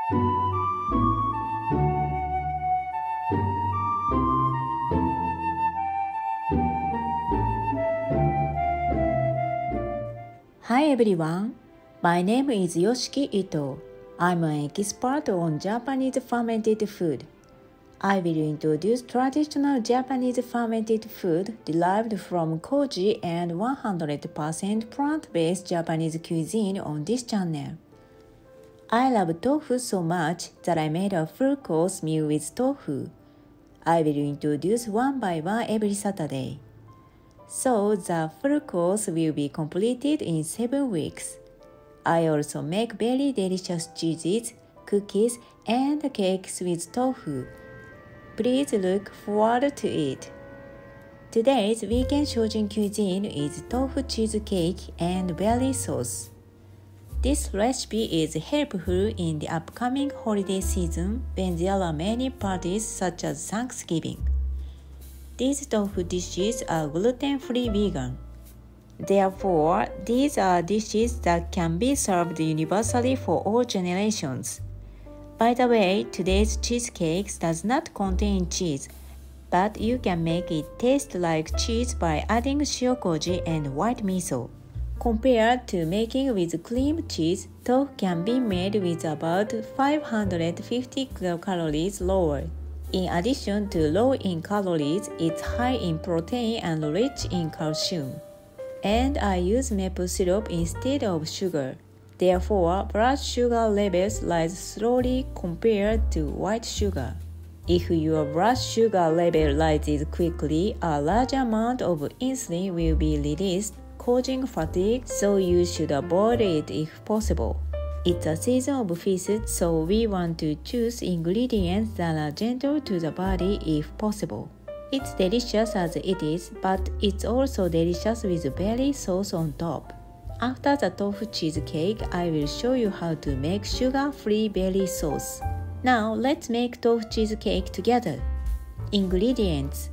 Hi everyone, my name is Yoshiki Ito. I'm an expert on Japanese fermented food. I will introduce traditional Japanese fermented food derived from koji and 100% plant-based Japanese cuisine on this channel. I love tofu so much that I made a full course meal with tofu. I will introduce one by one every Saturday. So the full course will be completed in 7 weeks. I also make very delicious cheeses, cookies, and cakes with tofu. Please look forward to it. Today's weekend Shojin cuisine is tofu cheesecake and berry sauce. This recipe is helpful in the upcoming holiday season when there are many parties such as Thanksgiving. These tofu dishes are gluten-free vegan. Therefore, these are dishes that can be served universally for all generations. By the way, today's cheesecake does not contain cheese, but you can make it taste like cheese by adding shiokoji and white miso. Compared to making with cream cheese, tofu can be made with about 550 calories lower. In addition to low in calories, it's high in protein and rich in calcium. And I use maple syrup instead of sugar. Therefore, blood sugar levels rise slowly compared to white sugar. If your blood sugar level rises quickly, a large amount of insulin will be released, causing fatigue, so you should avoid it if possible. It's a season of feasts, so we want to choose ingredients that are gentle to the body if possible. It's delicious as it is, but it's also delicious with berry sauce on top. After the tofu cheesecake, I will show you how to make sugar-free berry sauce. Now let's make tofu cheesecake together. Ingredients: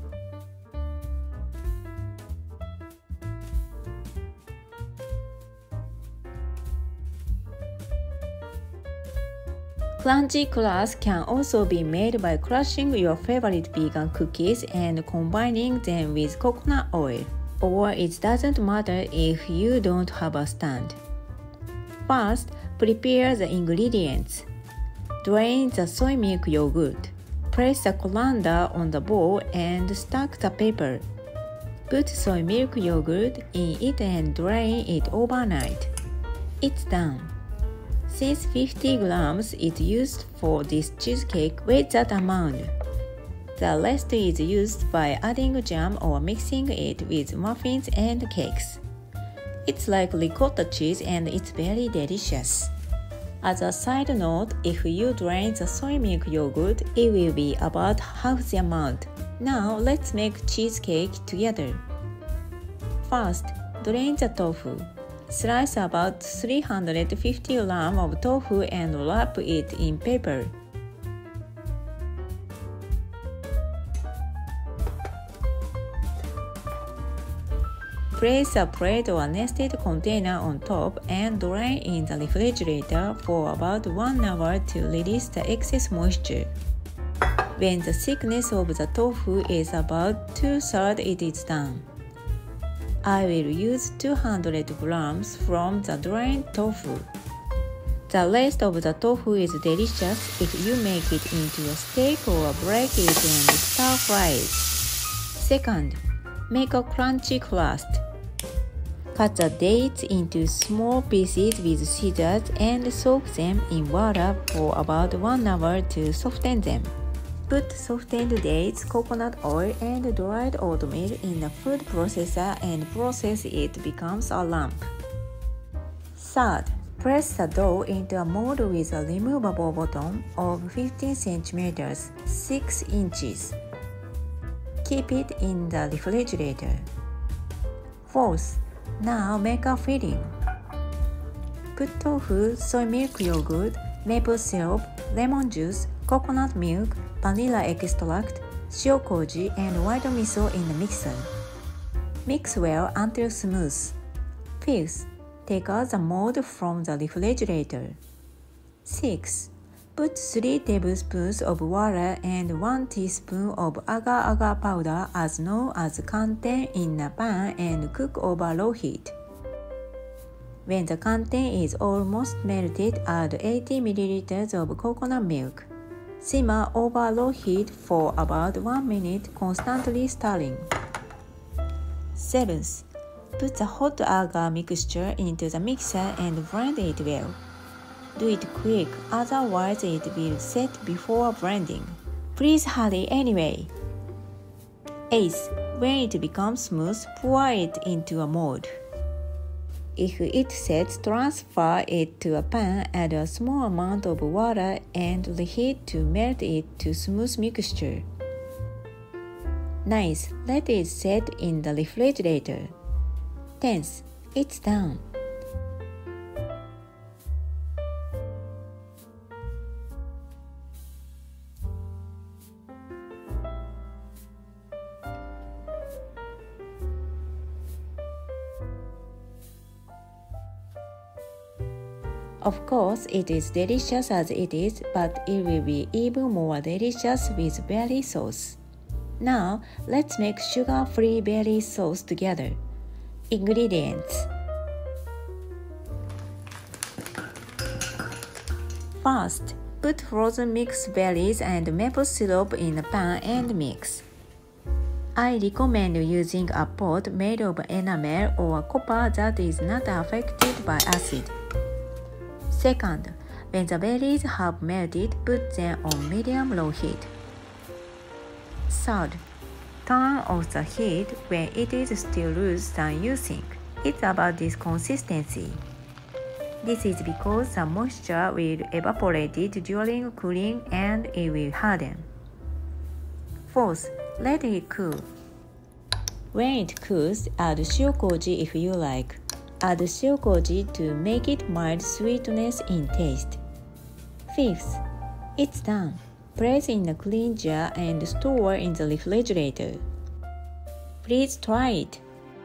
crunchy crust can also be made by crushing your favorite vegan cookies and combining them with coconut oil. Or it doesn't matter if you don't have a stand. First, prepare the ingredients. Drain the soy milk yogurt. Place the colander on the bowl and stack the paper. Put soy milk yogurt in it and drain it overnight. It's done. Since 50 grams is used for this cheesecake, weigh that amount. The rest is used by adding jam or mixing it with muffins and cakes. It's like ricotta cheese and it's very delicious. As a side note, if you drain the soy milk yogurt, it will be about half the amount. Now let's make cheesecake together. First, drain the tofu. Slice about 350 grams of tofu and wrap it in paper. Place a plate or nested container on top and drain in the refrigerator for about 1 hour to release the excess moisture. When the thickness of the tofu is about 2/3, it is done. I will use 200 grams from the drained tofu. The rest of the tofu is delicious if you make it into a steak or break it and stir fry it. Second, make a crunchy crust. Cut the dates into small pieces with scissors and soak them in water for about 1 hour to soften them. Put softened dates, coconut oil, and dried oatmeal in a food processor and process it becomes a lump. Third, press the dough into a mold with a removable bottom of 15 cm, 6 inches. Keep it in the refrigerator. Fourth, now make a filling. Put tofu, soy milk yogurt, maple syrup, lemon juice, coconut milk, vanilla extract, shiokoji, and white miso in the mixer. Mix well until smooth. Fifth, take out the mold from the refrigerator. 6. Put 3 tablespoons of water and 1 teaspoon of agar-agar powder as known as kanten in a pan and cook over low heat. When the kanten is almost melted, add 80 ml of coconut milk. Simmer over low heat for about 1 minute, constantly stirring. 7th. Put the hot agar mixture into the mixer and blend it well. Do it quick, otherwise it will set before blending. Please hurry anyway. 8th. When it becomes smooth, pour it into a mold. If it sets, transfer it to a pan, add a small amount of water and reheat to melt it to smooth mixture. 9th. Let it set in the refrigerator. 10th. It's done. Of course, it is delicious as it is, but it will be even more delicious with berry sauce. Now, let's make sugar-free berry sauce together. Ingredients. First, put frozen mixed berries and maple syrup in a pan and mix. I recommend using a pot made of enamel or copper that is not affected by acid. Second, when the berries have melted, put them on medium-low heat. Third, turn off the heat when it is still loose than you think. It's about this consistency. This is because the moisture will evaporate during cooling and it will harden. Fourth, let it cool. When it cools, add shiokoji if you like. Add shiokoji to make it mild sweetness in taste. Fifth, it's done. Place in a clean jar and store in the refrigerator. Please try it.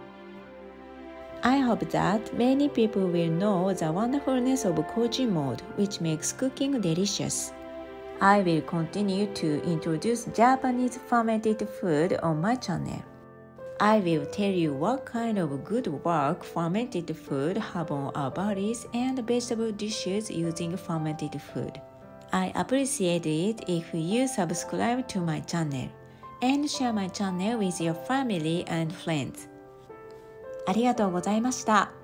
I hope that many people will know the wonderfulness of koji mode, which makes cooking delicious. I will continue to introduce Japanese fermented food on my channel. I will tell you what kind of good work fermented food have on our bodies and vegetable dishes using fermented food. I appreciate it if you subscribe to my channel and share my channel with your family and friends. ありがとうございました。